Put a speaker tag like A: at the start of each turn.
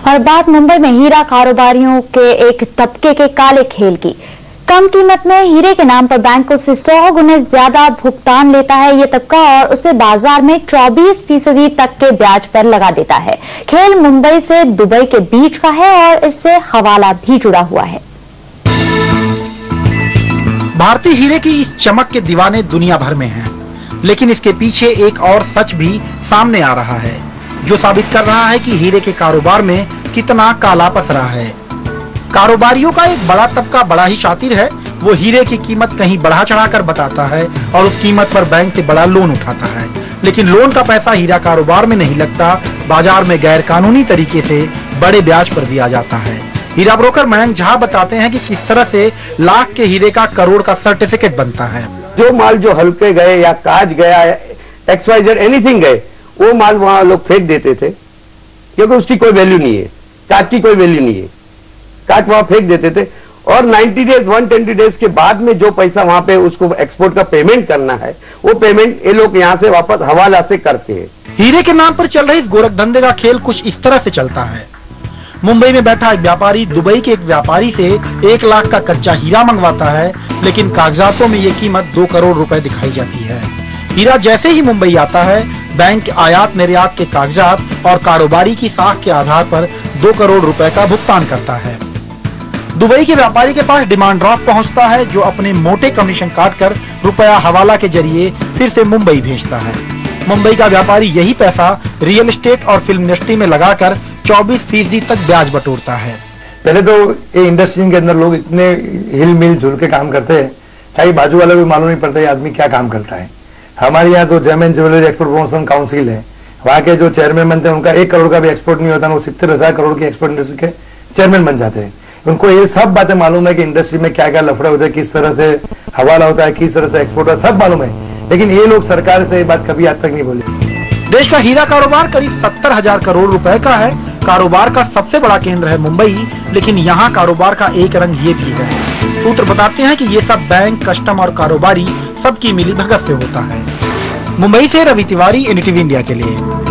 A: और बात मुंबई में हीरा कारोबारियों के एक तबके के काले खेल की। कम कीमत में हीरे के नाम पर बैंक उससे 100 गुने ज्यादा भुगतान लेता है ये तबका और उसे बाजार में 24% तक के ब्याज पर लगा देता है। खेल मुंबई से दुबई के बीच का है और इससे हवाला भी जुड़ा हुआ है।
B: भारतीय हीरे की इस चमक के दीवाने दुनिया भर में हैं, लेकिन इसके पीछे एक और सच भी सामने आ रहा है जो साबित कर रहा है कि हीरे के कारोबार में कितना काला पसरा है। कारोबारियों का एक बड़ा तबका बड़ा ही शातिर है। वो हीरे की कीमत कहीं बढ़ा चढ़ाकर बताता है और उस कीमत पर बैंक से बड़ा लोन उठाता है, लेकिन लोन का पैसा हीरा कारोबार में नहीं लगता, बाजार में गैर कानूनी तरीके से बड़े ब्याज पर दिया जाता है। हीरा ब्रोकर मयंक झा बताते हैं कि किस तरह से लाख के हीरे का करोड़ का सर्टिफिकेट बनता है।
C: जो माल जो हल्के गए या कांच गया XYZ एनीथिंग गए, वो माल वहां लोग फेंक देते थे क्योंकि उसकी कोई वैल्यू नहीं है, कांच की कोई वैल्यू नहीं है, कांच वहां फेंक देते थे। और 90 डेज 120 डेज के बाद में जो पैसा वहां पे उसको एक्सपोर्ट का पेमेंट करना है, वो पेमेंट ये लोग यहाँ से वापस हवाला से करते हैं।
B: हीरे के नाम पर चल रहे इस गोरख धंधे का खेल कुछ इस तरह से चलता है। मुंबई में बैठा एक व्यापारी दुबई के एक व्यापारी से 1 लाख का कच्चा हीरा मंगवाता है, लेकिन कागजातों में ये कीमत 2 करोड़ रुपए दिखाई जाती है। हीरा जैसे ही मुंबई आता है, बैंक आयात निर्यात के कागजात और कारोबारी की साख के आधार पर 2 करोड़ रुपए का भुगतान करता है। दुबई के व्यापारी के पास डिमांड ड्राफ्ट पहुंचता है जो अपने मोटे कमीशन काटकर रुपया हवाला के जरिए फिर से मुंबई भेजता है। मुंबई का व्यापारी यही पैसा रियल एस्टेट और फिल्म इंडस्ट्री में लगाकर 24% तक ब्याज बटोरता है।
D: पहले तो ये इंडस्ट्री के अंदर लोग इतने हिल मिल जुल के काम करते हैं ताकि बाजू वाला भी मालूम नहीं पड़ता है आदमी क्या काम करता है। हमारे यहाँ तो gem jewellery export promotion council है, वहाँ के जो चेयरमैन बनते हैं उनका 1 करोड़ का भी एक्सपोर्ट नहीं होता, वो 70,000 करोड़ की एक्सपोर्ट इंडस्ट्री के चेयरमैन बन जाते हैं। उनको ये सब बातें मालूम है कि इंडस्ट्री में क्या क्या लफड़ा होता है, किस तरह से हवाला होता है, किस तरह से एक्सपोर्ट होता है, सब मालूम है, लेकिन ये लोग सरकार से ये बात कभी आज तक नहीं बोली।
B: देश का हीरा कारोबार करीब 70,000 करोड़ रुपए का है। कारोबार का सबसे बड़ा केंद्र है मुंबई, लेकिन यहाँ कारोबार का एक रंग ये भी है। सूत्र बताते हैं कि ये सब बैंक, कस्टम और कारोबारी सबकी मिलीभगत से होता है। मुंबई से रवि तिवारी, NDTV इंडिया के लिए।